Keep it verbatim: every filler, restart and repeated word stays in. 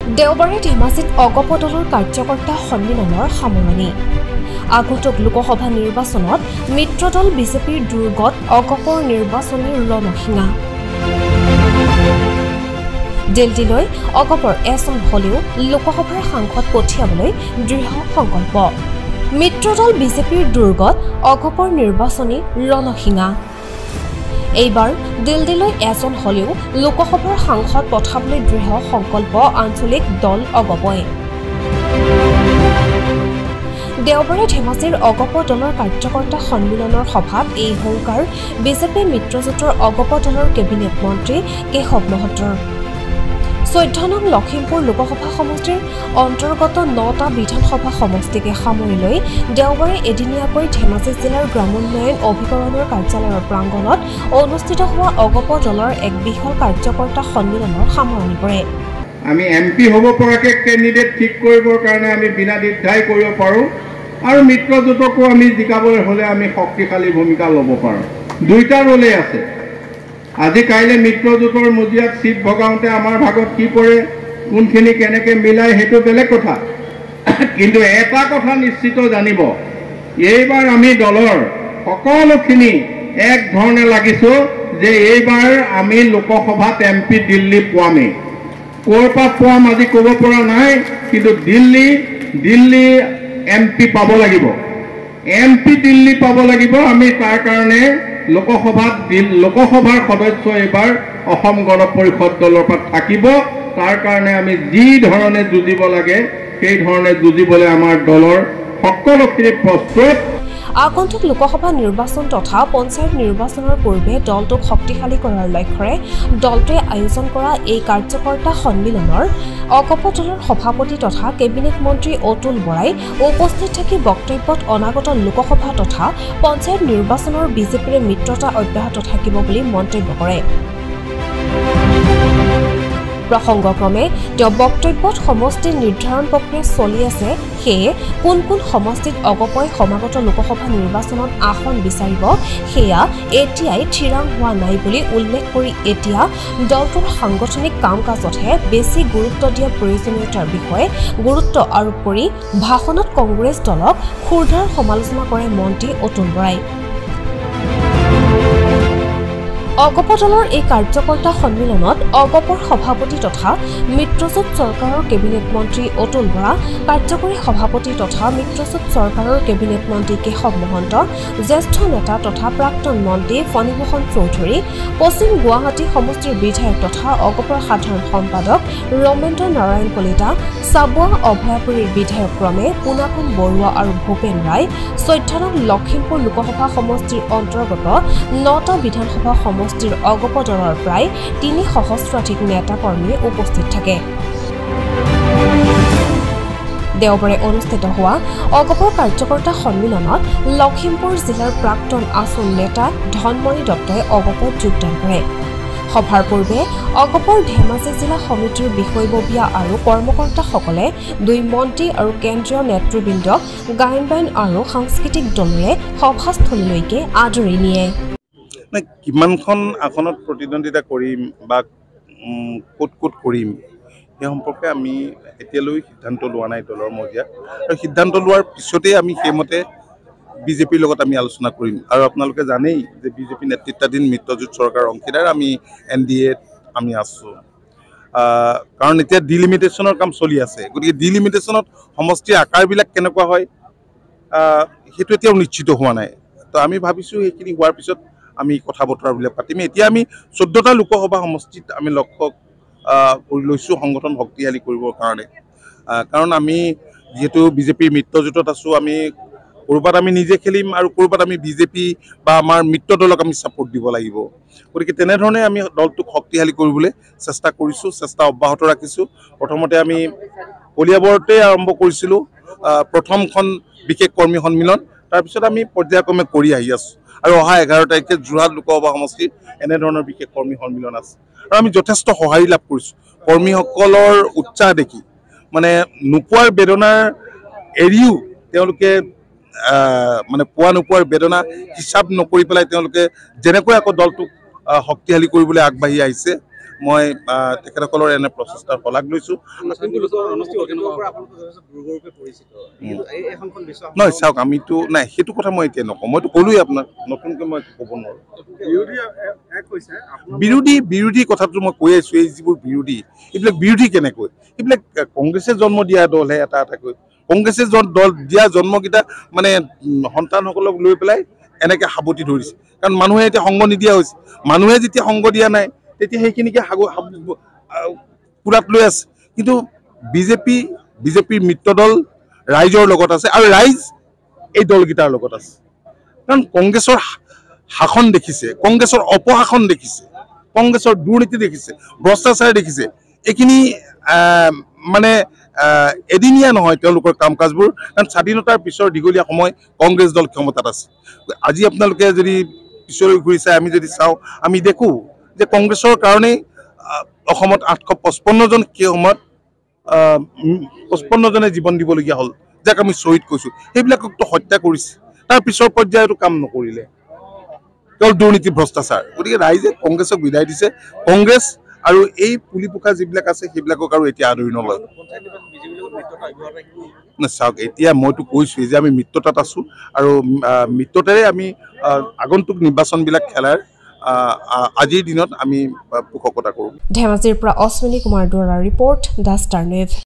দেওবাৰে ধেমাজিত অগপৰ দলৰ কাৰ্যকৰ্তা সন্মিলনৰ সামৰণি আগন্তুক লোকসভা নিৰ্বাচনত মিত্ৰদল বিজেপিৰ দুৰ্গত অগপৰ নিৰ্বাচনী ৰণসিঙা দিল্লীলৈ অগপৰ এজন হলেও লোকসভাৰ সাংসদ পঠিয়াবলৈ দৃঢ় সংকল্প মিত্ৰদল বিজেপিৰ দুৰ্গত অগপৰ নিৰ্বাচনী ৰণসিঙা এইবাৰ দিল্লীলৈ এজন হলেও লোকসভাৰ সাংসদ পঠাবলৈ দৃঢ় সংকল্প আঞ্চলিক দল অগপই দেওবাৰে ধেমাজিৰ অগপৰ দলৰ কাৰ্যকৰ্তা সন্মিলনৰ সভাত এই হুংকাৰ বিজেপি মিত্ৰজোঁটৰ অগপৰ দলৰ কেবিনেট মন্ত্ৰী কেশৱ মহন্তৰ চৈধ্য নং লখিমপুৰ লোকসভা সমষ্টিৰ অন্তৰ্গত নটা বিধানসভা সমষ্টিকে সামৰি লৈ দেওবাৰে এদিনীয়াকৈ ধেমাজি জিলাৰ গ্ৰামোন্নয়ন অভিকৰণৰ কাৰ্যালয়ৰ প্ৰাংগণত অনুষ্ঠিত হোৱা অগপৰ দলৰ এক বিশাল কাৰ্যকৰ্তা সন্মিলনৰ সামৰণি পৰে আমি এমপি হ'ব পৰাকে কেণ্ডিডেট ঠিক কৰিবৰ কাৰণে আমি বিনা দ্বিধাই কৰিব পাৰোঁ আৰু মিত্ৰজোঁটকো আমি জিকাবলৈ হ'লে আমি শক্তিশালী ভূমিকা ল'ব পাৰোঁ দুইটা ৰোলেই আছে আজি কাইলৈ মিত্ৰজোঁটৰ মজিয়াত চিট ভগাওঁতে আমাৰ ভাগত কি পৰে কোনখিনি কেনেকৈ মিলাই সেইটো বেলেগ কথা কিন্তু এটা কথা নিশ্চিত জানিব এইবাৰ আমি দলৰ সকলোখিনি এক ধৰণে লাগিছোঁ যে এইবাৰ আমি লোকসভাত এম পি দিল্লী পোৱামেই ক'ৰ পৰা পোৱাম আজি ক'ব পৰা নাই কিন্তু দিল্লী দিল্লী এম পি পাব লাগিব এম পি দিল্লী পাব লাগিব আমি তাৰ কাৰণে লোকসভাত লোকসভাৰ সদস্য এইবাৰ অসম গণ পৰিষদ দলৰ পৰা থাকিব তাৰ কাৰণে আমি যি ধৰণে যুঁজিব লাগে সেই ধৰণে যুঁজিবলৈ আমাৰ দলৰ সকলোখিনি প্ৰস্তুত আগন্তুক লোকসভা নিৰ্বাচন তথা পঞ্চায়ত নিৰ্বাচনৰ পূৰ্বে দলটোক শক্তিশালী কৰাৰ লক্ষ্যৰে দলটোৱে আয়োজন কৰা এই কাৰ্যকৰ্তা সন্মিলনৰ অগপৰ দলৰ সভাপতি তথা কেবিনেট মন্ত্ৰী অতুল বৰাই উপস্থিত থাকি বক্তব্যত অনাগত লোকসভা তথা পঞ্চায়ত নিৰ্বাচনৰ বিজেপিৰ মিত্ৰতা অব্যাহত থাকিব বুলি মন্তব্য কৰে প্ৰসংগক্ৰমে তেওঁ বক্তব্যত সমষ্টি নিৰ্ধাৰণ প্ৰক্ৰিয়া চলি আছে সেয়ে কোন কোন সমষ্টিত অগপই সমাগত লোকসভা নিৰ্বাচনত আসন বিচাৰিব সেয়া এতিয়াই থিৰাং হোৱা নাই বুলি উল্লেখ কৰি এতিয়া দলটোৰ সাংগঠনিক কাম কাজতহে বেছি গুৰুত্ব দিয়া প্ৰয়োজনীয়তাৰ বিষয়ে গুৰুত্ব আৰোপ কৰি ভাষণত কংগ্ৰেছ দলক ক্ষুৰধাৰ সমালোচনা কৰে মন্ত্ৰী অতুল বৰাই অগপৰ দলৰ এই কাৰ্যকৰ্তা সন্মিলনত অগপৰ সভাপতি তথা মিত্ৰজোঁট চৰকাৰৰ কেবিনেট মন্ত্ৰী অতুল বৰা কাৰ্যকৰী সভাপতি তথা মিত্ৰজোঁট চৰকাৰৰ কেবিনেট মন্ত্ৰী কেশৱ মহন্ত জ্যেষ্ঠ নেতা তথা প্ৰাক্তন মন্ত্ৰী ফণীভূষণ চৌধুৰী পশ্চিম গুৱাহাটী সমষ্টিৰ বিধায়ক তথা অগপৰ সাধাৰণ সম্পাদক ৰমেন্দ্ৰ নাৰায়ণ কলিতা চাবুৱা অভয়াপুৰীৰ বিধায়ক ক্ৰমে পুনাকন বৰুৱা আৰু ভূপেন ৰায় চৈধ্য নং লখিমপুৰ লোকসভা সমষ্টিৰ অন্তৰ্গত নটা বিধানসভা সমষ্টিৰ অগপৰ দলৰ প্ৰায় তিনি সহস্ৰাধিক নেতা কৰ্মী উপস্থিত থাকে দেওবাৰে অনুষ্ঠিত হোৱা অগপৰ কাৰ্যকৰ্তা সন্মিলনত লখিমপুৰ জিলাৰ প্ৰাক্তন আসন নেতা ধনমণি দত্তই অগপত যোগদান কৰে সভাৰ পূৰ্বে অগপৰ ধেমাজি জিলা সমিতিৰ বিষয়ববীয়া আৰু কৰ্মকৰ্তাসকলে দুই মন্ত্ৰী আৰু কেন্দ্ৰীয় নেতৃবৃন্দক গায়ন বায়ন আৰু সাংস্কৃতিক দলেৰে সভাস্থলীলৈকে আদৰি নিয়ে কিমানখন আসনত প্ৰতিদ্বন্দ্বিতা কৰিম বা ক'ত ক'ত কৰিম সেই সম্পৰ্কে আমি এতিয়ালৈ সিদ্ধান্ত লোৱা নাই দলৰ মজিয়াত আৰু সিদ্ধান্ত লোৱাৰ পিছতেই আমি সেইমতে বিজেপিৰ লগত আমি আলোচনা কৰিম আৰু আপোনালোকে জানেই যে বিজেপি নেতৃত্বাধীন মিত্ৰজোঁট চৰকাৰৰ অংশীদাৰ আমি এন ডি এত আমি আছোঁ কাৰণ এতিয়া ডিলিমিটেশ্যনৰ কাম চলি আছে গতিকে ডিলিমিটেশ্যনত সমষ্টিৰ আকাৰবিলাক কেনেকুৱা হয় সেইটো এতিয়াও নিশ্চিত হোৱা নাই তো আমি ভাবিছোঁ সেইখিনি হোৱাৰ পিছত আমি কথা বতৰাবিলাক পাতিম এতিয়া আমি চৈধ্যটা লোকসভা সমষ্টিত আমি লক্ষ্য কৰি লৈছোঁ সংগঠন শক্তিশালী কৰিবৰ কাৰণে কাৰণ আমি যিহেতু বিজেপিৰ মিত্ৰজোঁটত আছোঁ আমি ক'ৰবাত আমি নিজে খেলিম আৰু ক'ৰবাত আমি বিজেপি বা আমাৰ মিত্ৰ দলক আমি ছাপোৰ্ট দিব লাগিব গতিকে তেনেধৰণে আমি দলটোক শক্তিশালী কৰিবলৈ চেষ্টা কৰিছোঁ চেষ্টা অব্যাহত ৰাখিছোঁ প্ৰথমতে আমি কলিয়াবৰতে আৰম্ভ কৰিছিলোঁ প্ৰথমখন বিশেষ কৰ্মী সন্মিলন তাৰপিছত আমি পৰ্যায়ক্ৰমে কৰি আহি আছোঁ আৰু অহা এঘাৰ তাৰিখে যোৰহাট লোকসভা সমষ্টিত এনেধৰণৰ বিশেষ কৰ্মী সন্মিলন আছে আৰু আমি যথেষ্ট সঁহাৰি লাভ কৰিছোঁ কৰ্মীসকলৰ উৎসাহ দেখি মানে নোপোৱাৰ বেদনাৰ এৰিও তেওঁলোকে মানে পোৱা নোপোৱাৰ বেদনা হিচাপ নকৰি পেলাই তেওঁলোকে যেনেকৈ আকৌ দলটোক শক্তিশালী কৰিবলৈ আগবাঢ়ি আহিছে মই তেখেতসকলৰ এনে প্ৰচেষ্টাৰ শলাগ লৈছোঁ। নহয় চাওক, আমিতো নাই সেইটো কথা মই এতিয়া নকওঁ, মইতো ক'লোৱেই আপোনাক, নতুনকৈ মই ক'ব নোৱাৰোঁ। বিৰোধী বিৰোধী কথাটো মই কৈ আছোঁ, এই যিবোৰ বিৰোধী এইবিলাক বিৰোধী কেনেকৈ, এইবিলাক কংগ্ৰেছে জন্ম দিয়া দলহে এটা এটাকৈ। কংগ্ৰেছে দল দিয়া জন্মকেইটা মানে সন্তানসকলক লৈ পেলাই এনেকৈ সাৱটি ধৰিছে, কাৰণ মানুহে এতিয়া সংগ নিদিয়া হৈছে। মানুহে যেতিয়া সংগ দিয়া নাই তেতিয়া সেইখিনিকে কুৰাত লৈ আছে। কিন্তু বিজেপি বিজেপিৰ মিত্ৰ দল ৰাইজৰ লগত আছে, আৰু ৰাইজ এই দলকেইটাৰ লগত আছে। কাৰণ কংগ্ৰেছৰ শাসন দেখিছে, কংগ্ৰেছৰ অপশাসন দেখিছে, কংগ্ৰেছৰ দুৰ্নীতি দেখিছে, ভ্ৰষ্টাচাৰ দেখিছে। এইখিনি মানে এদিনীয়া নহয় তেওঁলোকৰ কাম কাজবোৰ, কাৰণ স্বাধীনতাৰ পিছৰ দীঘলীয়া সময় কংগ্ৰেছ দল ক্ষমতাত আছে। আজি আপোনালোকে যদি পিছলৈ ঘূৰি চাই আমি যদি চাওঁ, আমি দেখোঁ যে কংগ্ৰেছৰ কাৰণেই অসমত আঠশ পঁচপন্নজন সেই সময়ত পঁচপন্নজনে জীৱন দিবলগীয়া হ'ল, যাক আমি শ্বহীদ কৈছোঁ। সেইবিলাককতো হত্যা কৰিছে, তাৰ পিছৰ পৰ্যায়তো কাম নকৰিলে, কেৱল দুৰ্নীতি ভ্ৰষ্টাচাৰ। গতিকে ৰাইজে কংগ্ৰেছক বিদায় দিছে। কংগ্ৰেছ আৰু এই পুলি পোখা যিবিলাক আছে সেইবিলাকক আৰু এতিয়া আদৰি নলয়। চাওক, এতিয়া মইতো কৈছোঁৱেই যে আমি মিত্ৰতাত আছোঁ, আৰু মিত্ৰতাৰে আমি আগন্তুক নিৰ্বাচনবিলাক খেলাৰ আজিৰ দিনত আমি পোষকতা কৰোঁ। ধেমাজিৰ পৰা অশ্বিনী কুমাৰ দুৱৰাৰ ৰিপৰ্ট, দ্য ষ্টাৰ নিউজ।